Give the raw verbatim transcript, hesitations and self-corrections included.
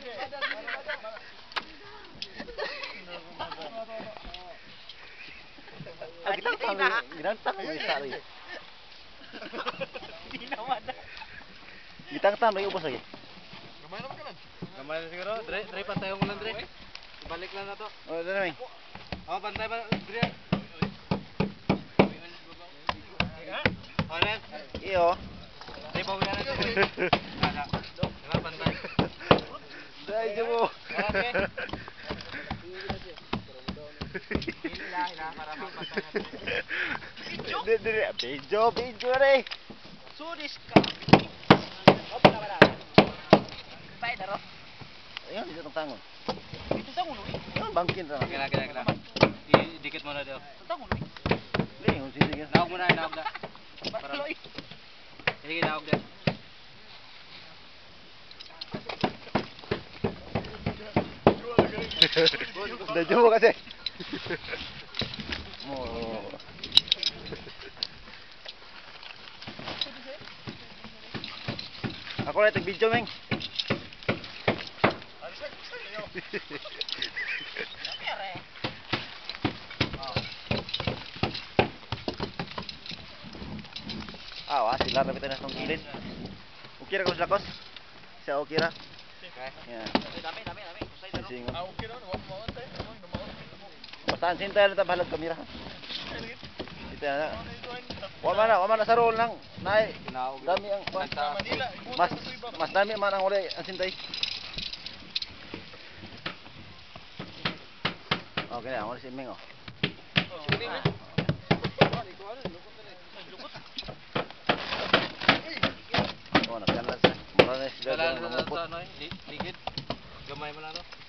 Ah, gitang tami, gitang tami sari. Gitang tami ubos lagi. Gamay naman ka lang. Gamay na siguro. Dre, Dre, pantay ko lang, Dre. Ibalik lang na to. Oh, dali. Oh, pantay ba, Dre? Oh, Ren. Iyo. Dre, bawi na natin. Ada. Diba, pantay. Dai mo. Okay. Hila, hila, para mapantay natin. Video, video, video re. Sudis ka. Opo na ba? Bay daro. Ayun, dito tang tangon. Ito tangon ni. Ayun, bangkin ra. Kira, kira, kira. Dikit mo na daw. Tangon ni. Dili, kung sige. Naog mo na, naog na. Paraloy. Sige, naog na. Dadyo mo kasi. Mo. Ako na tag video meng. Ah, wah, sila na bitan sa gilid. Okay ra ko sa lakos. Siya okay ra. Okay. Yeah. Dami, dami, dami. Kusay daro. Singo. Ah, okay na. Wag mo antay. Basta sintay na ta balag kamera. Kita na. Wa man na, wa man na sa roll nang nay. Naog. Dami ang kuwan. Manila. Mas mas dami man ang wala ang sintay. Okay na, wala si Ming oh. Oh, nagkalas na. Mura na sila Kailangan ng na lumupot. sa ano eh, ligid. Gamay mo lang no.